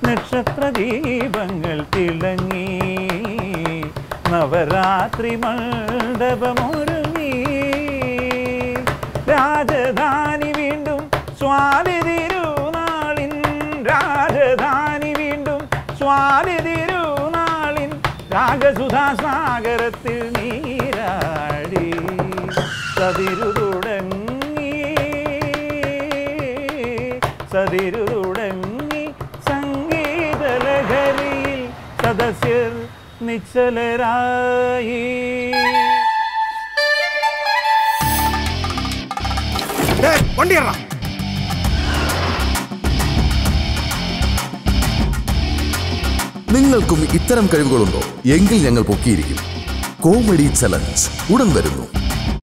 നക്ഷത്രദീപങ്ങൾ തിളങ്ങി നവരാത്രി മണ്ഡപമൊരുങ്ങി രാജധാനി വീണ്ടും സ്വാതി തിരുനാളിൻ രാജധാനി വീണ്ടും സ്വാതി തിരുനാളിൻ രാഗസുധാസാഗരത്തിൽ നീരാടി സതിരു തുടങ്ങി സംഗീതലഹരിയിൽ സദസ്യർ നിശ്ചലരായി. നിങ്ങൾക്കും ഇത്തരം കഴിവുകളുണ്ടോ? എങ്കിൽ ഞങ്ങൾ പൊക്കിയിരിക്കും. കോമഡി ചലഞ്ച് ഉടൻ വരുന്നു.